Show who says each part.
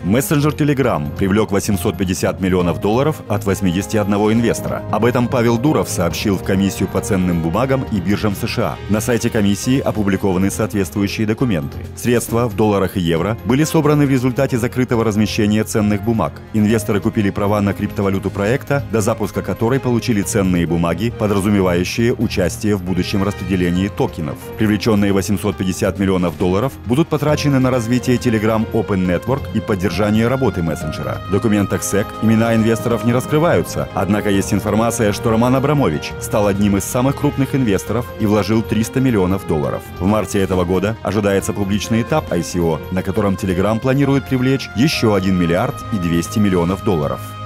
Speaker 1: Мессенджер Telegram привлек $850 миллионов от 81 инвестора. Об этом Павел Дуров сообщил в комиссию по ценным бумагам и биржам США. На сайте комиссии опубликованы соответствующие документы. Средства в долларах и евро были собраны в результате закрытого размещения ценных бумаг. Инвесторы купили права на криптовалюту проекта, до запуска которой получили ценные бумаги, подразумевающие участие в будущем распределении токенов. Привлеченные $850 миллионов будут потрачены на развитие Telegram Open Network и поддержание работы мессенджера. В документах SEC имена инвесторов не раскрываются, однако есть информация, что Роман Абрамович стал одним из самых крупных инвесторов и вложил $300 миллионов. В марте этого года ожидается публичный этап ICO, на котором Telegram планирует привлечь еще $1 миллиард и 200 миллионов.